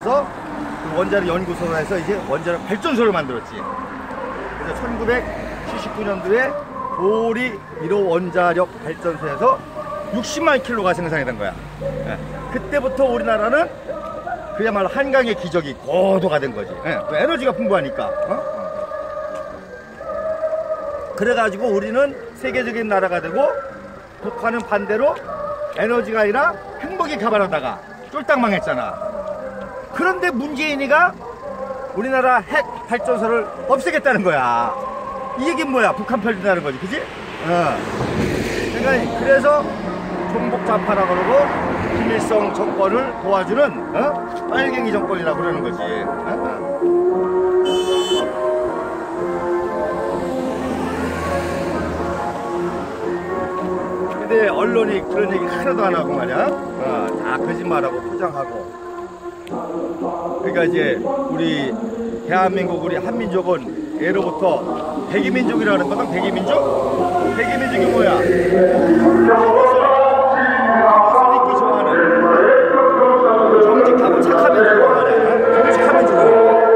만들어서 그 원자력 연구소로 해서 이제 원자력 발전소를 만들었지. 그래서 1979년도에 도리 1호 원자력 발전소에서 60만 킬로가 생산이 된 거야. 예. 그때부터 우리나라는 그야말로 한강의 기적이 고도가 된 거지. 예. 에너지가 풍부하니까. 그래가지고 우리는 세계적인 나라가 되고, 북한은 반대로 에너지가 아니라 행복이 가발하다가 쫄딱 망했잖아. 그런데 문재인이가 우리나라 핵 발전소를 없애겠다는 거야. 이 얘기는 뭐야? 북한 편이라는 거지, 그지? 그러니까 그래서 종북 좌파라 그러고 김일성 정권을 도와주는 빨갱이 정권이라고 그러는 거지. 근데 언론이 그런 얘기 하나도 안 하고 말이야. 다 거짓말하고 포장하고. 그러니까 이제 우리 대한민국, 우리 한민족은 예로부터 백이민족이라는 거든. 백이민족? 백이민족이 뭐야? 옷을 입기 좋아하는 정직하고 착한 민족이란 말이야. 정직한 민족이야.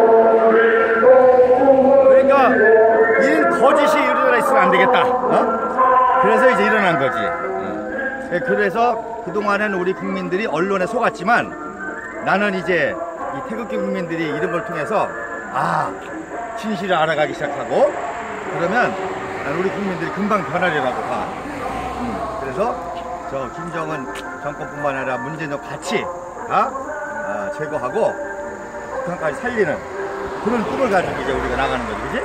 그러니까 이런 거짓이 우리나라에 있으면 안 되겠다. 그래서 이제 일어난 거지. 그래서 그동안은 우리 국민들이 언론에 속았지만, 나는 이제 이 태극기 국민들이 이런 걸 통해서 진실을 알아가기 시작하고, 그러면 우리 국민들이 금방 변하리라고 봐. 그래서 저 김정은 정권뿐만 아니라 문재인도 같이 다 제거하고 북한까지 살리는 그런 꿈을 가지고 이제 우리가 나가는 거지, 그지?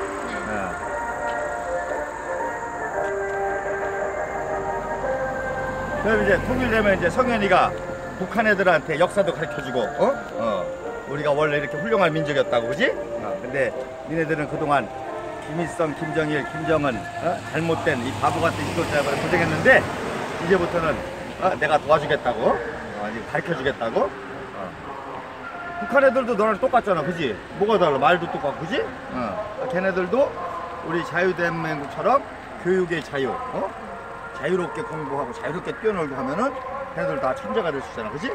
그럼 이제 통일되면 이제 성현이가 북한 애들한테 역사도 가르쳐주고, 우리가 원래 이렇게 훌륭한 민족이었다고, 그지? 근데 니네들은 그동안 김일성, 김정일, 김정은 잘못된 이 바보 같은 지도자들을 고생했는데, 이제부터는 내가 도와주겠다고, 가르쳐주겠다고. 북한 애들도 너랑 똑같잖아, 그지? 뭐가 달라? 말도 똑같고, 그지? 걔네들도 우리 자유대한민국처럼 교육의 자유, 자유롭게 공부하고 자유롭게 뛰어놀고 하면은 걔네들 다 천재가 될 수 있잖아, 그지?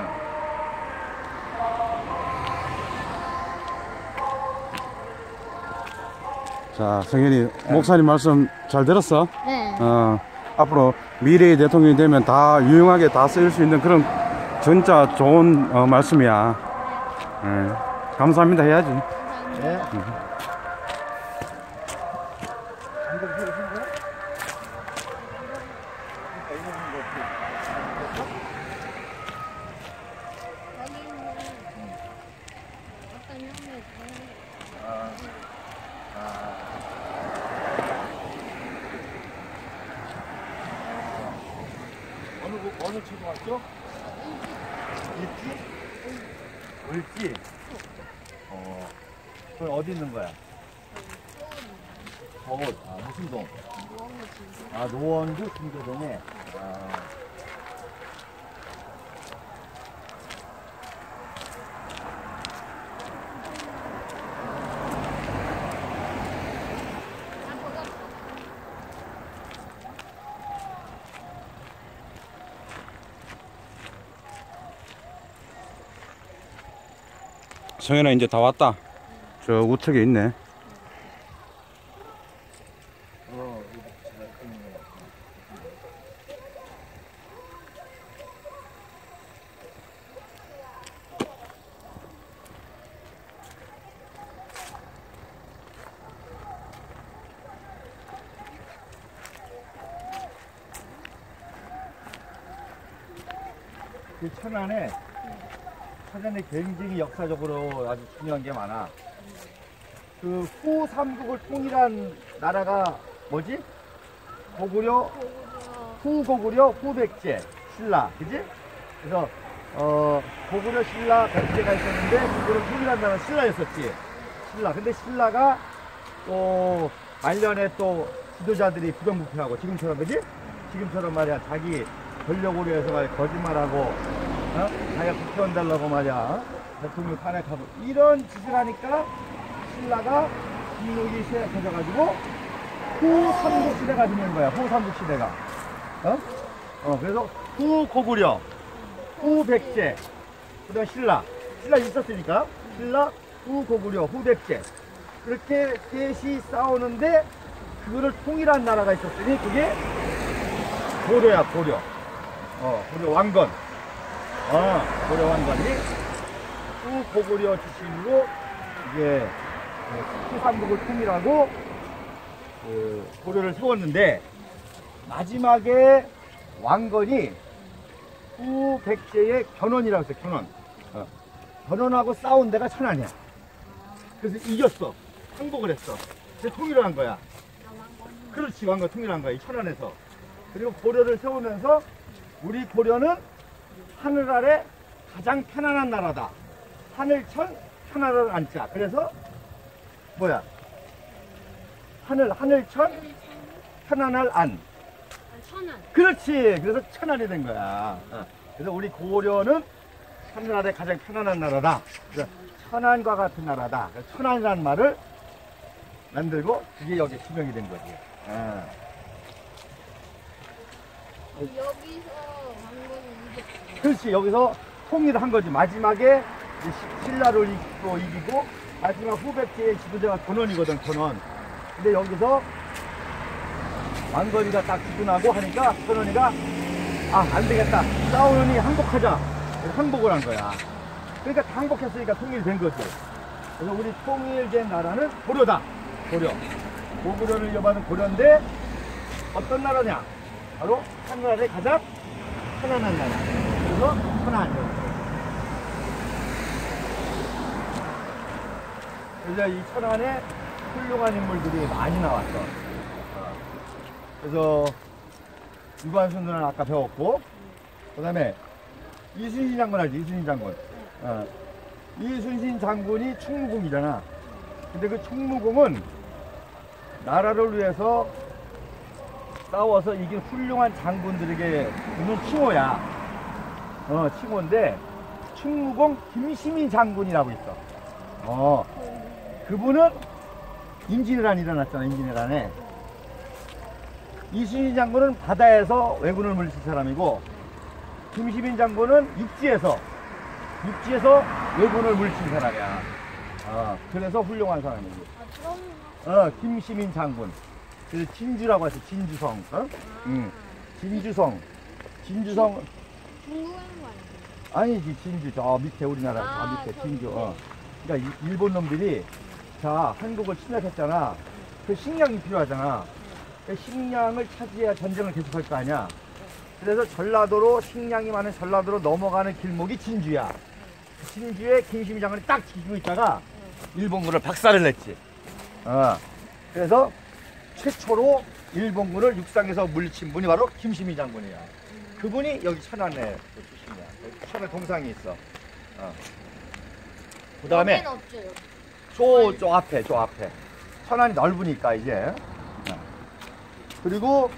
자, 성현이 목사님 말씀 잘 들었어? 네. 앞으로 미래의 대통령이 되면 다 유용하게 다 쓰일 수 있는 그런 진짜 좋은 말씀이야. 감사합니다 해야지. 네. 어느 초등학교? 을지? 을지? 그럼 어디 있는 거야? 저곳. 무슨 동? 노원구 중계동에. 성현아 이제 다 왔다. 저 우측에 있네. 그 천안에 굉장히 역사적으로 아주 중요한 게 많아. 그 후삼국을 통일한 나라가 뭐지? 고구려, 후고구려, 후백제, 신라, 그지? 그래서 고구려, 신라, 백제가 있었는데 그거를 통일한 나라는 신라였었지. 신라. 근데 신라가 또 말년에 또 지도자들이 부정부패하고 지금처럼, 그지? 지금처럼 말이야, 자기 권력으로 해서 말이야, 거짓말하고 자기가 국회의원 달라고 말이야, 대통령 탄핵하고 이런 짓을 하니까 신라가 국력이 세져가지고 후삼국 시대가 되는 거야. 후삼국 시대가. 그래서 후고구려, 후백제, 그다음 신라. 신라 있었으니까 신라, 후 고구려, 후 백제 그렇게 셋이 싸우는데 그거를 통일한 나라가 있었으니 그게 고려야 고려. 고려 왕건. 고려 왕건이 후 고구려 지신으로 이제 후삼국을 통일하고 고려를 세웠는데 마지막에 왕건이 후 백제의 견훤이라고 했어요. 견훤. 견훤하고 싸운 데가 천안이야. 그래서 이겼어. 항복을 했어. 그래서 통일을 한 거야. 그렇지, 왕건 통일한 거야. 이 천안에서. 그리고 고려를 세우면서 우리 고려는 하늘 아래 가장 편안한 나라다. 하늘천 편안을 안자. 그래서 뭐야? 하늘천 편안할 안. 천안. 그렇지. 그래서 천안이 된 거야. 그래서 우리 고려는 하늘 아래 가장 편안한 나라다. 그래서 천안과 같은 나라다. 그래서 천안이라는 말을 만들고 그게 여기 지명이 된 거지. 여기서 왕건이 이겼어요. 그렇지. 여기서 통일을 한 거지. 마지막에 이제 신라를 이기고 마지막 후백제의 지도자가 견훤이거든. 견훤. 근데 여기서 왕건이가 딱 죽고 하니까 견훤이가 안 되겠다. 싸우느니 항복하자. 그래서 항복을 한 거야. 그러니까 다 항복했으니까 통일된 거지. 그래서 우리 통일된 나라는 고려다. 고려. 고구려를 이어받은 고려인데 어떤 나라냐? 바로 하늘아래 가장 편안한 나라. 그래서 천안. 그래서 이 천안에 훌륭한 인물들이 많이 나왔어. 그래서 유관순들은 아까 배웠고, 그 다음에 이순신 장군 알지? 이순신 장군. 이순신 장군이 충무공이잖아. 근데 그 충무공은 나라를 위해서 싸워서 이긴 훌륭한 장군들에게 주는 칭호야. 칭호인데 충무공 김시민 장군이라고 있어. 그분은 임진왜란 일어났잖아. 임진왜란에 이순신 장군은 바다에서 왜군을 물리친 사람이고 김시민 장군은 육지에서 왜군을 물리친 사람이야. 그래서 훌륭한 사람이지. 김시민 장군. 그래서 진주라고 했어. 진주성. 진주성. 중국에 있는 거 아니에요? 아니지. 진주. 저 밑에 우리나라 밑에 저기 진주. 그러니까 일본 놈들이 자 한국을 침략했잖아. 그 식량이 필요하잖아. 그 식량을 차지해야 전쟁을 계속할 거 아니야. 그래서 전라도로 식량이 많은 전라도로 넘어가는 길목이 진주야. 진주에 김시민 장군이 딱 지키고 있다가 일본군을 박살을 냈지. 그래서 최초로 일본군을 육상에서 물리친 분이 바로 김시민 장군이야. 그분이 여기 천안에 출신이야. 천안에 동상이 있어. 그 다음에 여기는 없죠, 여기. 저 앞에. 천안이 넓으니까 이제. 그리고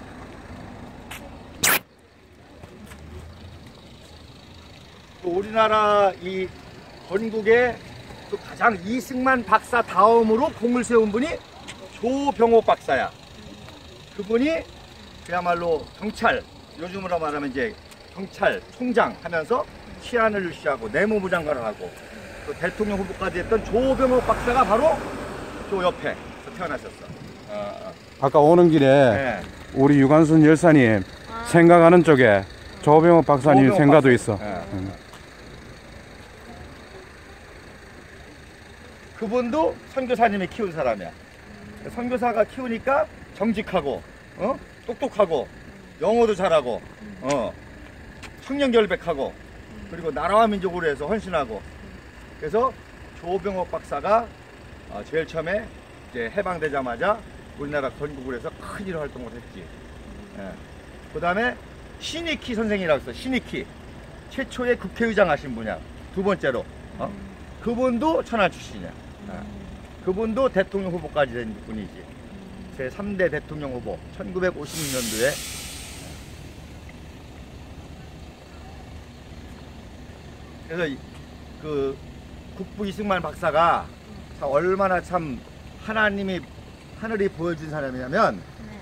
또 우리나라 이 전국에 또 가장 이승만 박사 다음으로 공을 세운 분이 조병옥 박사야. 그분이 그야말로 경찰, 요즘으로 말하면 이제 경찰 총장 하면서 치안을 유지하고 내무부 장관을 하고 또 대통령 후보까지 했던 조병옥 박사가 바로 저 옆에 태어나셨어. 아까 오는 길에 네. 우리 유관순 열사님 생각하는 쪽에 조병옥 박사님 조병옥 생가도 박사. 있어. 그분도 선교사님이 키운 사람이야. 선교사가 키우니까 정직하고, 똑똑하고, 영어도 잘하고, 청렴결백하고, 그리고 나라와 민족으로 해서 헌신하고. 그래서 조병옥 박사가 제일 처음에 이제 해방되자마자 우리나라 건국을 해서 큰 일을 활동을 했지. 그 다음에 신익희 선생이라고 있어. 신익희. 최초의 국회의장 하신 분이야. 두 번째로. 그분도 천안 출신이야. 그분도 대통령 후보까지 된 분이지. 제 3대 대통령 후보. 1956년도에. 그래서 그 국부 이승만 박사가 얼마나 참 하늘이 보여준 사람이냐면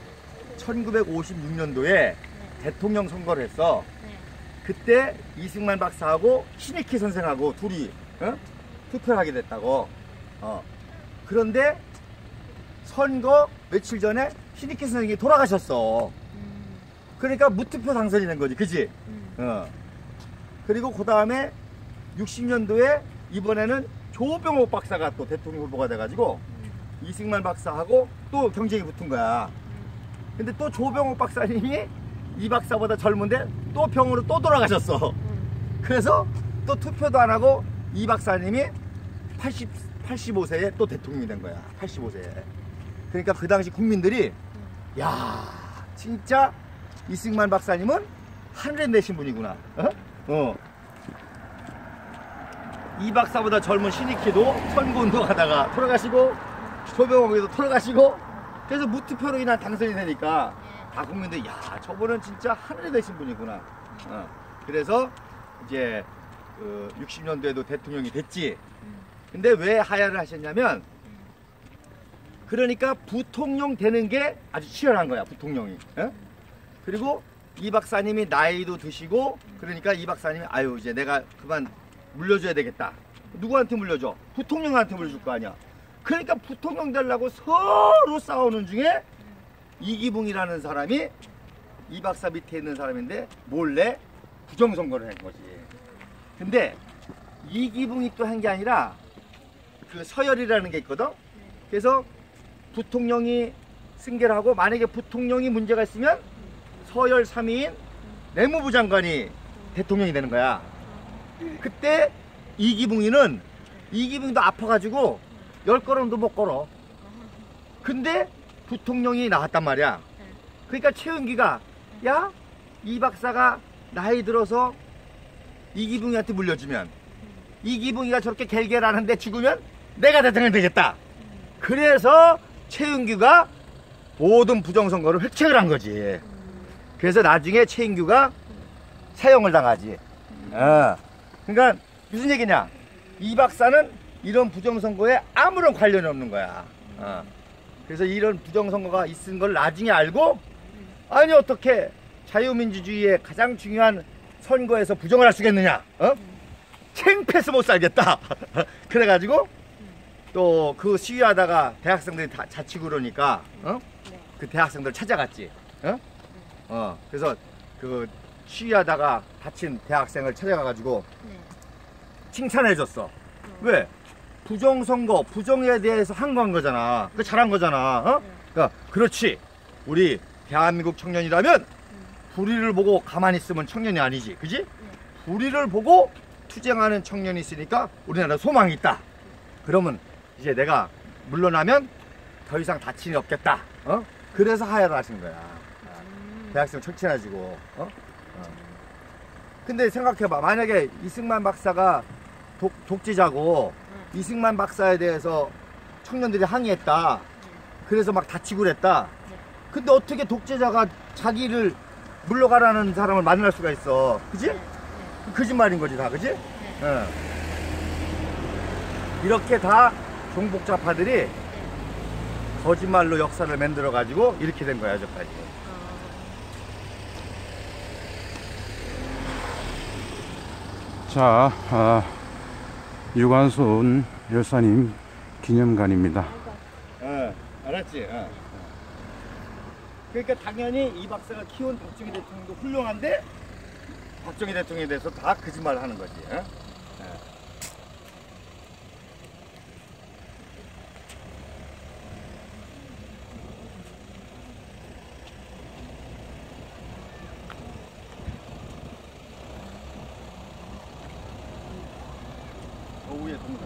1956년도에 대통령 선거를 했어. 그때 이승만 박사하고 신익희 선생하고 둘이 어? 투표를 하게 됐다고. 그런데 선거 며칠 전에 신익희 선생님이 돌아가셨어. 그러니까 무투표 당선이 된 거지, 그지? 그리고 그 다음에 60년도에 이번에는 조병옥 박사가 또 대통령 후보가 돼가지고 이승만 박사하고 또 경쟁이 붙은 거야. 근데 또 조병옥 박사님이 이 박사보다 젊은데 또 병으로 또 돌아가셨어. 그래서 또 투표도 안 하고 이 박사님이 85세에 또 대통령이 된 거야. 85세에. 그러니까 그 당시 국민들이 야, 진짜 이승만 박사님은 하늘에 내신 분이구나. 이 박사보다 젊은 신익희도 선거운동 하다가 돌아가시고 조병옥에도 돌아가시고 그래서 무투표로 인한 당선이 되니까 다 국민들이 야, 저분은 진짜 하늘에 내신 분이구나. 그래서 이제 60년도에도 대통령이 됐지. 근데 왜 하야를 하셨냐면 그러니까 부통령 되는 게 아주 치열한 거야, 부통령이. 그리고 이 박사님이 나이도 드시고 그러니까 이 박사님이 아유 이제 내가 그만 물려줘야 되겠다. 누구한테 물려줘? 부통령한테 물려줄 거 아니야. 그러니까 부통령 되려고 서로 싸우는 중에 이기붕이라는 사람이 이 박사 밑에 있는 사람인데 몰래 부정선거를 한 거지. 근데 이기붕이 또 한 게 아니라 그 서열이라는 게 있거든. 그래서 부통령이 승계를 하고 만약에 부통령이 문제가 있으면 서열 3위인 내무부 장관이 대통령이 되는 거야. 그때 이기붕이도 아파가지고 10걸음도 못 걸어. 근데 부통령이 나왔단 말이야. 그러니까 최은기가 야, 이 박사가 나이 들어서 이기붕이한테 물려주면 이기붕이가 저렇게 결계하는데 죽으면 내가 대통령 되겠다. 그래서 최은규가 모든 부정선거를 획책을 한 거지. 그래서 나중에 최은규가 사형을 당하지. 그러니까 무슨 얘기냐, 이 박사는 이런 부정선거에 아무런 관련이 없는 거야. 그래서 이런 부정선거가 있은 걸 나중에 알고 아니 어떻게 자유민주주의의 가장 중요한 선거에서 부정을 할 수 있겠느냐. 창피해서 못 살겠다. 그래가지고 또 그 시위하다가 대학생들이 다 자치고 그러니까 그 대학생들 찾아갔지. 그래서 그 시위하다가 다친 대학생을 찾아가가지고 칭찬해줬어. 왜? 부정선거, 부정에 대해서 항거한 거잖아. 그 잘한 거잖아. 그러니까 그렇지. 우리 대한민국 청년이라면 불의를 보고 가만히 있으면 청년이 아니지, 그지? 불의를 보고 투쟁하는 청년이 있으니까 우리나라 소망이 있다. 그러면 이제 내가 물러나면 더 이상 다친이 없겠다. 그래서 하야를 하신 거야. 대학생 칭찬해주고. 근데 생각해봐. 만약에 이승만 박사가 독재자고 이승만 박사에 대해서 청년들이 항의했다. 그래서 막 다치고 그랬다. 근데 어떻게 독재자가 자기를 물러가라는 사람을 만날 수가 있어. 그지? 거짓말인 거지 다. 그지? 이렇게 다 종북좌파들이 거짓말로 역사를 만들어 가지고 이렇게 된 거야, 여기까지. 자, 유관순 열사님 기념관입니다. 알았지? 그러니까 당연히 이 박사가 키운 박정희 대통령도 훌륭한데 박정희 대통령에 대해서 다 거짓말을 하는 거지. 오후에 동상.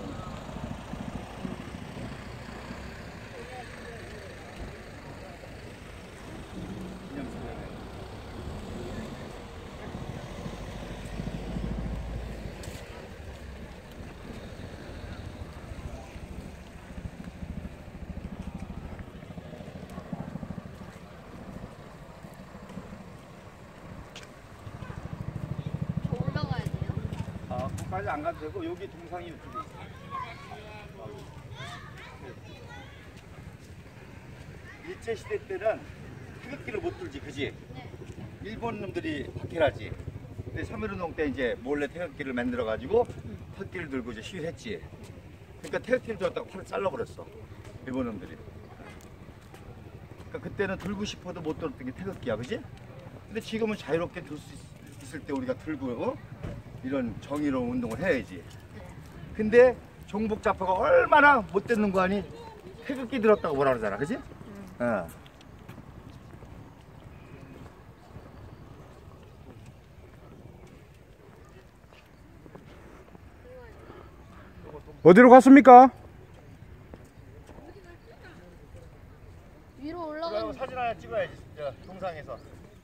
저 올라가야 돼요? 거기까지 안 가도 되고 여기 동상이 이쪽에 있어. 일제시대 때는 태극기를 못 들지, 그지? 네. 일본 놈들이 박해하지. 근데 3.1운동 때 이제 몰래 태극기를 만들어가지고 턱기를 들고 이제 시위를 했지. 그러니까 태극기를 들었다고 팔을 잘라버렸어. 일본 놈들이. 그러니까 그때는 들고 싶어도 못 들었던 게 태극기야, 그지? 근데 지금은 자유롭게 들 수 있을 때 우리가 들고 이런 정의로운 운동을 해야지. 근데 종북 좌파가 얼마나 못 듣는 거 아니? 태극기 들었다고 뭐라 그러잖아, 그지? 어. 어디로 갔습니까? 위로 올라가는 사진 하나 찍어야지, 동상에서.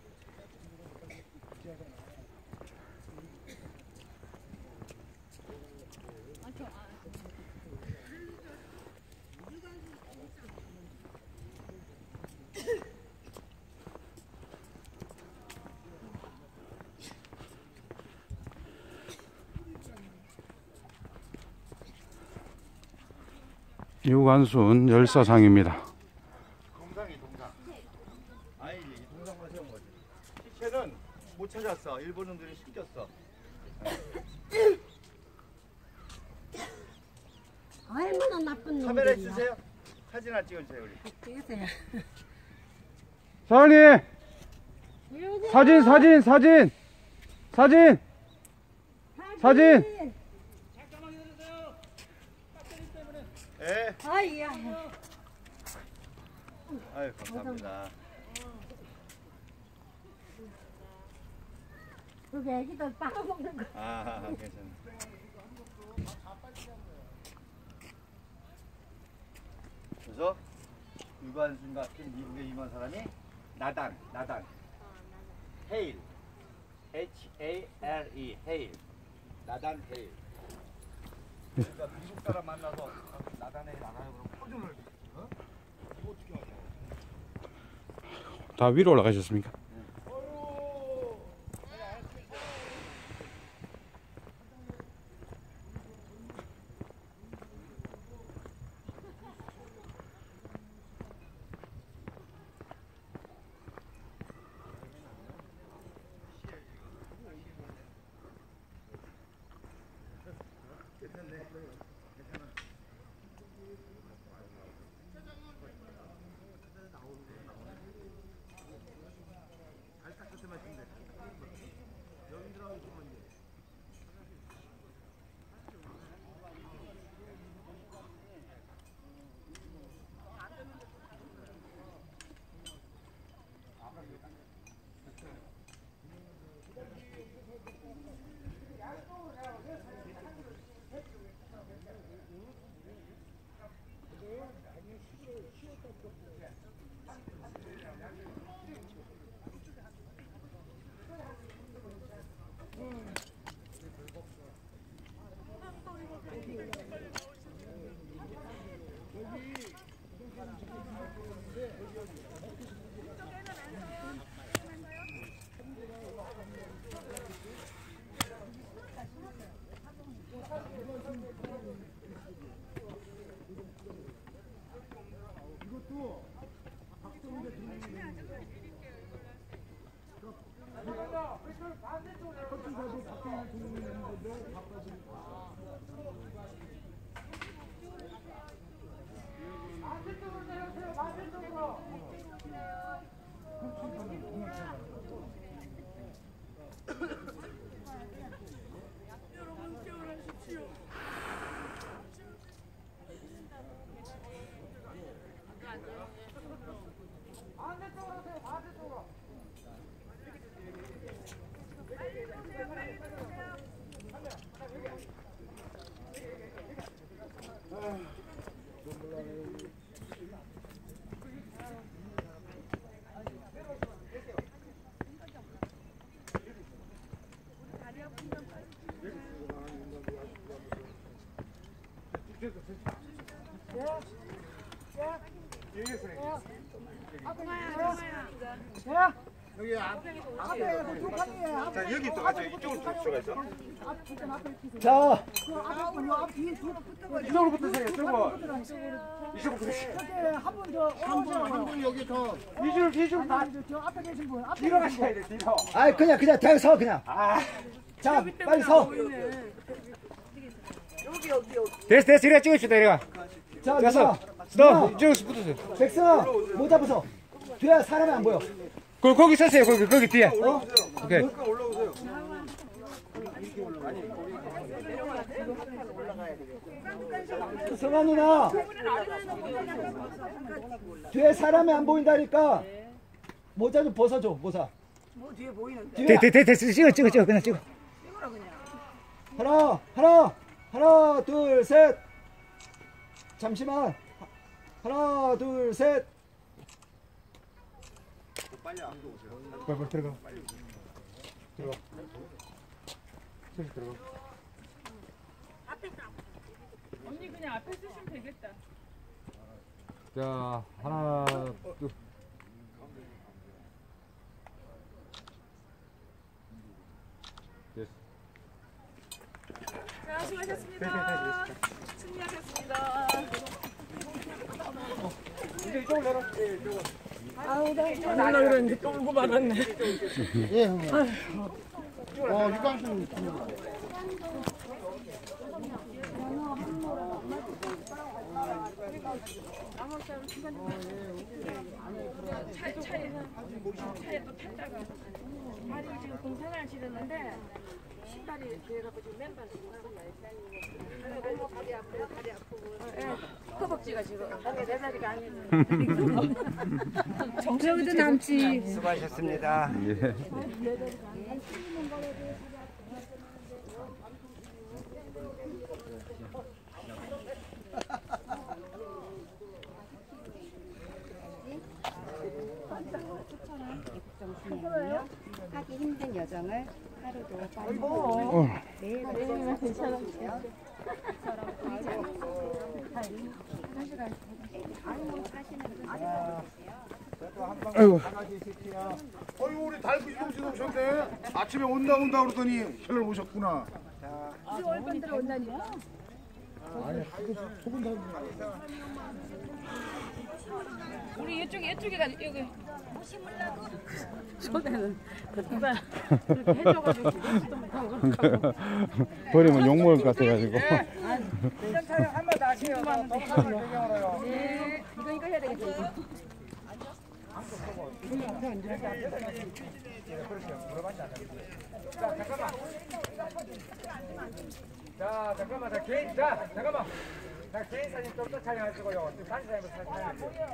유관순 열사상입니다. 동상. 아니지, 이 동상만 세운 거지. 시체는 못 찾았어. 일본 놈들이 숨겼어. 얼마나 나쁜 놈들이야. 카메라 주세요. 사진 하나 찍어주세요, 우리. 찍으세요. 사장님! 이러세요. 사진! 예. 아이야. 아유, 감사합니다. 그게 애기들 빨아먹는 거. 괜찮아. 그래서 유관순 같은 미국에 유명한 사람이 나단. 헤일. H-A-L-E. 헤일. 나단 헤일. 그러니까 미국 사람 만나서 나단에 나가요. 그럼 포즈를 이거 어떻게 하냐. 다 위로 올라가셨습니까? 여기 자, 여기 또 가죠. 이쪽으로 들어가죠. 자, 이쪽으로 붙으세요. 이쪽으로. 이쪽으로 그러세요. 한분 여기 더. 이줄 다 저 앞에 계신 분, 앞에 뒤로 계신 가셔야 돼. 뒤로. 분. 아, 그냥 대서 그냥. 자, 빨리 서. 됐어. 이래 찍어주다, 이래가. 자, 됐어. 스톱. 저기서 붙으세요. 백승아, 모자 벗어. 뒤에 사람이 안 보여. 거기 서세요. 거기 뒤에. 오케이. 성아 누나, 뒤에 사람이 안 보인다니까 모자 좀 벗어줘. 모자. 뭐 뒤에 보이는. 됐어. 찍어. 그냥 찍어. 하나, 둘, 셋. 잠시만. 하나, 둘, 셋. 빨리 들어가. 들어가. 언니 그냥 앞에 쓰시면 되겠다. 자, 하나, 둘. 됐어. 자, 수고하셨습니다. 승리하셨습니다. 이제 이쪽으로 내려. 나는 그런지 끌고 말았네. 유광수. 차에 또 탔다가 발이 지금 공생활 치렀는데 신발이 그래갖고 지금 맨발 다리 아프고 허벅지가 지금 내 다리가 아니네. 정서도 남지. 수고하셨습니다. 예. 정신이요. 하기 힘든 여정을 하루도 빠르게 매일같이 괜찮으세요. 아이고. 어이구 우리 달구 이동진 오셨네. 아침에 온다 그러더니 혈을 오셨구나. 우리 이쪽에 가 여기. 손에는 누가 버리면 욕먹을 것 같아가지고. 이거 해야 되겠지. 자, 잠깐만. 잠깐만. 개인 사진 좀 더 촬영하시고요. 지금 단체 사진 촬영할게요.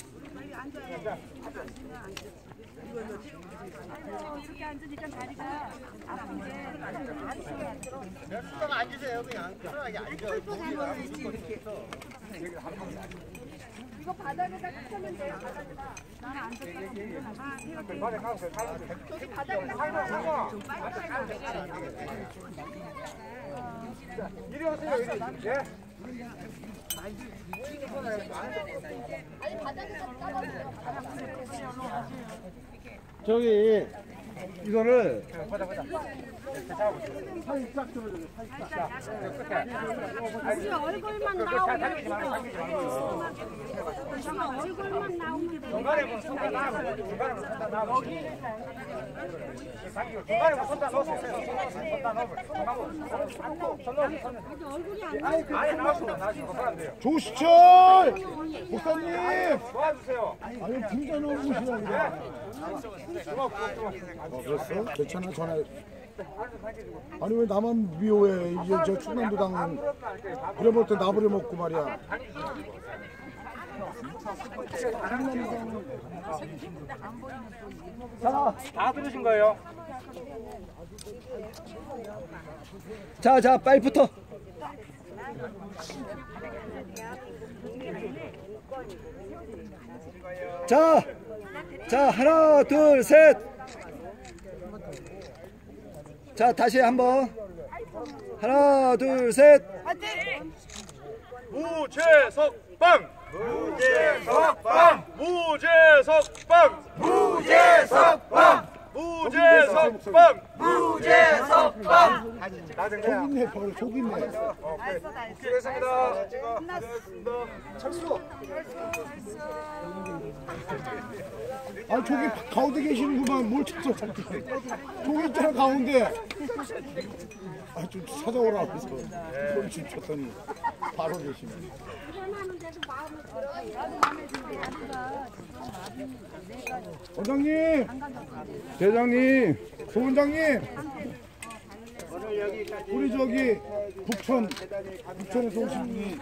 이렇게 앉으니까 다리가 아픈데 앉으세요, 그냥. 편하게 앉아. 이거 바닥에다 펴면 돼요. 바닥에다. 나는 안 돼. 저기 바닥에다 이리 오세요. 이리. 예. 저기, 이거를. 우리 얼굴만 나오면 얼굴만 나오면 돼. 중간에 뭐 손다 나고 중간에 나고 중간에 뭐 손다 넣으세요. 손다 넣으면 손 얼굴이 안 아예 나오시고 그러면 돼요. 조시철 목사님. 도와주세요. 아니 분자 넣으시라 그래. 그랬어? 괜찮아 전화. 아니 왜 나만 미워해? 이제 저 충남도당 그래 볼 때 나부려 먹고 말이야. 다 들으신 거예요? 자, 빨리 붙어. 자, 하나, 둘, 셋. 자, 다시 한번. 하나, 둘, 셋. 무재석빵! 무재석빵! 무재석빵! 무재석빵! 무재석빵! 무재석빵! 속 있네, 바로 속 있네. 수고했습니다. 아 저기 가운데 계시는구만. 뭘 찾아 찾기. 저기 있잖아 가운데. 아 좀 찾아오라 그래서 소리 좀 쳤더니 바로 계시네. 원장님, 대장님, 소원장님. 우리 저기 북천에서 오신 분이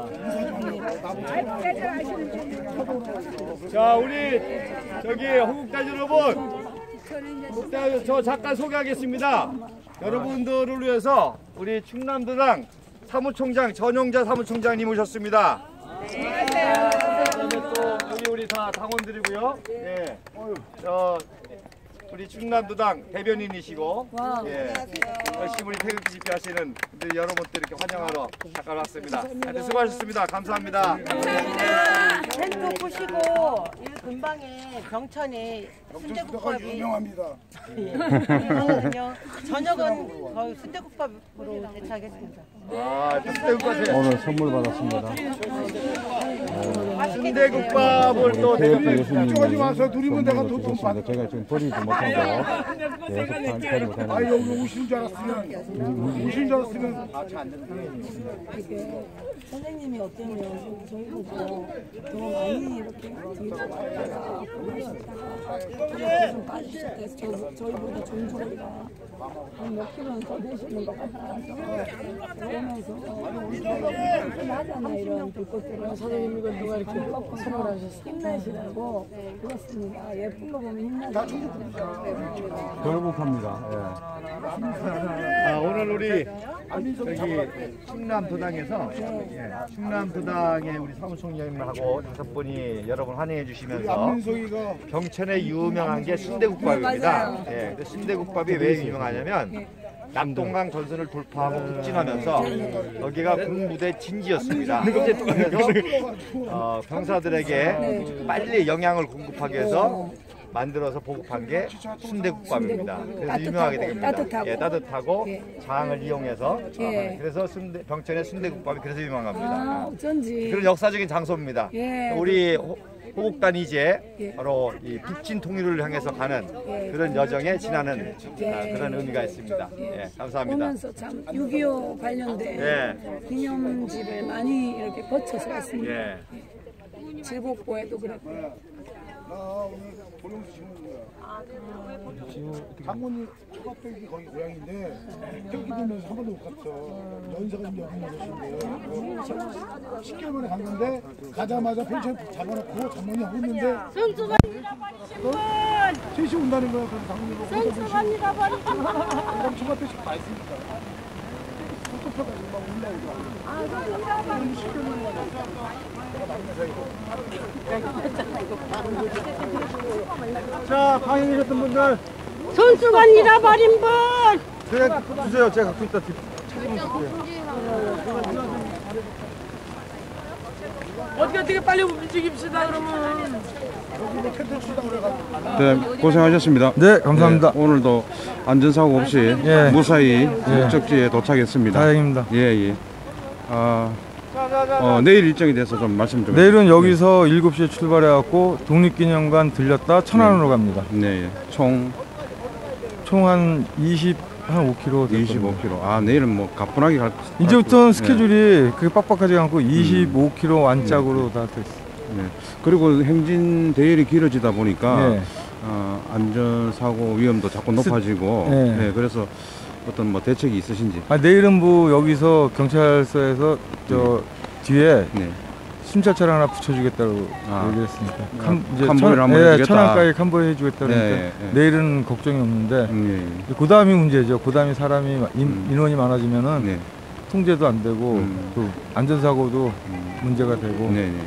자, 우리 저기 호국단 여러분, 저 잠깐 소개하겠습니다. 여러분들을 위해서 우리 충남도당 사무총장 전용자 사무총장님 오셨습니다. 그다음에 또 우리 다 당원들이고요. 예, 우리 충남도당 대변인이시고, 예, 열심히 우리 태극기 집회하시는 우리 여러분들 이렇게 환영하러 잠깐 왔습니다. 하여튼 수고하셨습니다. 감사합니다. 텐트 보시고 이 근방에 병천에 순대국밥이 유명합니다. 유명하거든요. 저녁은 거의 순대국밥으로 대체하겠습니다. 아, 순대국밥, 오늘 선물 받았습니다. 순대국밥을 또 태극기 이쪽까지 예수님이 와서 누리면 내가 돈 주셨습니다. 제가 지금 버리지 못하고 계속 발표를 아 하는데 여기 오시는 줄 알았으면 선생님이 어쩌면 저희보다 더 많이 이렇게 뒤에다가 보내셨다가 좀 빠지셨다 해서 저희보다 종소리가 한 몇 킬로는 더 되시는 것 같아서 그러면서 하잖아 이런 불꽃들을 선생님 이거 누가 이렇게 선물하셨어요? 힘내시라고 그렇습니다. 예쁜 거 보면 힘나시죠. 결국합니다. 아, 오늘 우리 저기 충남도당에서 충남도당의 우리 사무총장님하고 5분이 여러분 환영해 주시면서 안민석이가 경천에 유명한 게 순대국밥입니다. 예, 그 순대국밥이 왜 유명하냐면 낙동강 전선을 돌파하고 북진하면서 여기가 군부대 진지였습니다. 그래서 병사들에게 빨리 영양을 공급하기 위해서 만들어서 보급한 게 순대국밥입니다. 그래서 유명하게 됩니다. 따뜻하고. 예, 따뜻하고 예. 장을 이용해서 예. 그래서 병천의 순대국밥이 그래서 유명합니다. 아 어쩐지. 그런 역사적인 장소입니다. 예. 우리 호국단이 이제 예. 바로 이 북진 통일을 향해서 가는 예. 그런 여정에 지나는 예. 그런 의미가 있습니다. 예, 감사합니다. 보면서 참 6.25 관련된 예. 기념지를 많이 이렇게 거쳐서 왔습니다. 예. 제복보에도 그랬고. 나 오늘 보령수 친구인 거야. 장모님 초밥백이 거기 고향인데 여기 들면서 한 번도 못 갔어. 연세가 좀 여기 계신데 10개월 만에 갔는데 가자마자 펜션 잡아놓고 장모님 하고 있는데 손수건 잃어버리신 분! 셋이 온다는 거야. 그래서 장모님 손수건 잃어버리신 분! 그럼 초밥백이 다 있으니까 포토표가지고 막 올라오고 자, 방해되셨던 분들 손수건 잃어버린 분! 제가 주세요. 제가 갖고 있다 찾으면 줄게요. 어떻게 빨리 움직입시다 그러면. 네, 고생하셨습니다. 네, 감사합니다. 네, 오늘도 안전사고 없이 예. 무사히 목적지에 도착했습니다. 다행입니다. 예, 예. 내일 일정에 대해서 좀 말씀 좀 내일은 해주세요. 여기서 7시에 출발해갖고 독립기념관 들렸다 천안으로 갑니다. 네, 예. 총 총 한 5km. 25km. 아, 내일은 뭐 가뿐하게 갈 이제부터는 스케줄이 그렇게 빡빡하지 않고 25km 안짝으로 다 됐어요. 네. 그리고 행진 대열이 길어지다 보니까 네. 안전사고 위험도 자꾸 높아지고 네. 네, 그래서 어떤 뭐 대책이 있으신지. 내일은 뭐 여기서 경찰서에서 저 뒤에 네. 순찰차를 하나 붙여주겠다고 얘기했으니까 칸보이를 한번 해주겠다. 천안까지 칸보이 해주겠다 그러니까 네, 네. 내일은 걱정이 없는데 예. 그 다음이 문제죠. 그 다음에 사람이 인원이 많아지면은 네. 통제도 안 되고 또 안전사고도 문제가 되고. 네, 네.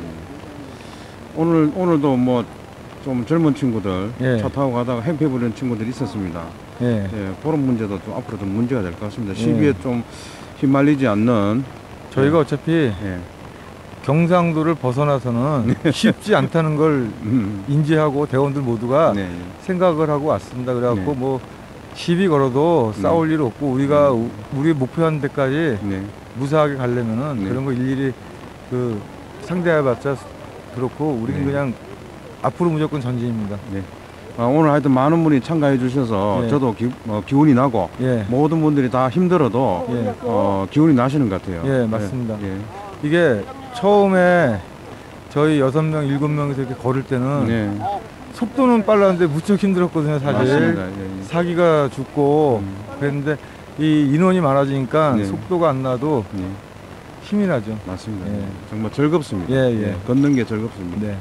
오늘도 뭐 좀 젊은 친구들 예. 차 타고 가다가 행패 부리는 친구들이 있었습니다. 예. 예, 그런 문제도 좀 앞으로 좀 문제가 될 것 같습니다. 시비에 좀 휘말리지 않는 저희가 어차피 예. 경상도를 벗어나서는 쉽지 않다는 걸 인지하고 대원들 모두가 네. 생각을 하고 왔습니다. 그래갖고 네. 뭐 시비 걸어도 싸울 일 없고 우리가 우리 목표한 데까지 네. 무사하게 가려면은 네. 그런 거 일일이 그 상대해봤자 그렇고 우리는 네. 그냥 앞으로 무조건 전진입니다. 네. 오늘 하여튼 많은 분이 참가해 주셔서 네. 저도 기운이 나고 예, 모든 분들이 다 힘들어도 예, 기운이 나시는 것 같아요. 예, 맞습니다. 예. 이게 처음에 저희 6명, 7명이서 이렇게 걸을 때는 네. 속도는 빨랐는데 무척 힘들었거든요, 사실. 맞습니다. 예, 예. 사기가 죽고 그랬는데 이 인원이 많아지니까 네. 속도가 안 나도 예. 힘이 나죠. 맞습니다. 예. 정말 즐겁습니다. 예, 예. 걷는 게 즐겁습니다. 네.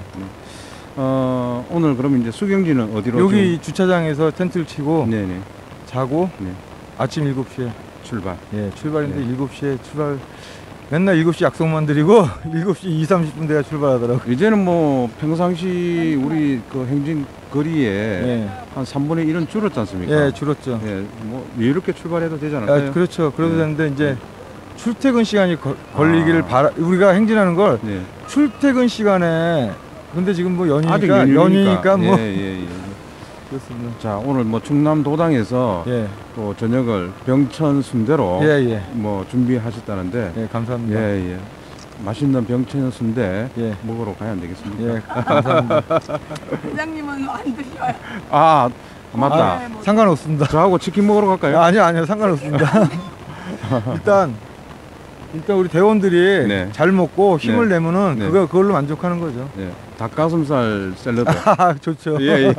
오늘 그러면 이제 수경지는 어디로? 여기 주차장에서 텐트를 치고 네네. 자고 네. 아침 7시에 출발. 예, 출발인데 네. 7시에 출발 맨날 7시 약속만 드리고 7시 2, 30분 돼야 출발하더라고요. 이제는 뭐 평상시 우리 그 행진 거리에 예. 한 3분의 1은 줄었지 않습니까? 예, 줄었죠. 예, 뭐 이렇게 출발해도 되지 않을까요? 아, 그렇죠. 그래도 네. 되는데 이제 출퇴근 시간이 걸리기를 우리가 행진하는 걸 네. 출퇴근 시간에 근데 지금 뭐 아직 연휴니까 뭐 예. 그렇습니다. 자, 오늘 뭐 충남도당에서 예. 또 저녁을 병천 순대로 예. 뭐 준비하셨다는데 예, 감사합니다. 예. 맛있는 병천 순대 예. 먹으러 가야 되겠습니까? 예, 감사합니다. 회장님은 안 드셔요. 아, 맞다. 상관없습니다. 저하고 치킨 먹으러 갈까요? 아니요, 상관없습니다. 일단 우리 대원들이 네. 잘 먹고 힘을 네. 내면은 네. 그걸로 만족하는 거죠. 예. 닭가슴살 샐러드. 좋죠. 예.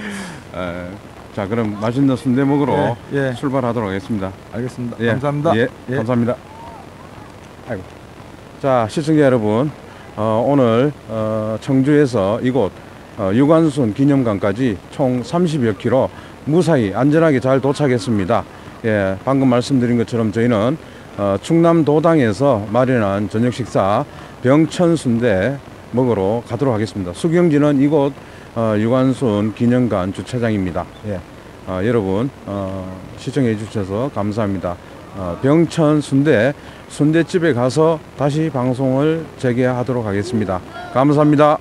자, 그럼 맛있는 순대 먹으러 예. 출발하도록 하겠습니다. 알겠습니다. 예. 감사합니다. 예. 감사합니다. 아이고. 자, 시청자 여러분, 오늘 청주에서 이곳 유관순 기념관까지 총 30여 킬로 무사히 안전하게 잘 도착했습니다. 예, 방금 말씀드린 것처럼 저희는 충남도당에서 마련한 저녁 식사 병천 순대 먹으러 가도록 하겠습니다. 수경지는 이곳 유관순 기념관 주차장입니다. 예, 여러분 시청해 주셔서 감사합니다. 병천 순대집에 가서 다시 방송을 재개하도록 하겠습니다. 감사합니다.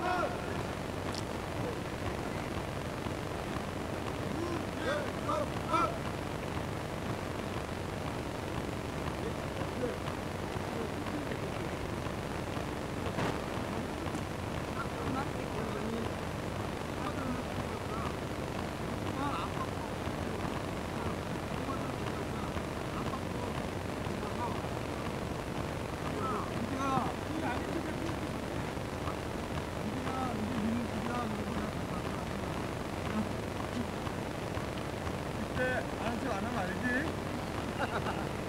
아는 척 안 하면 알지?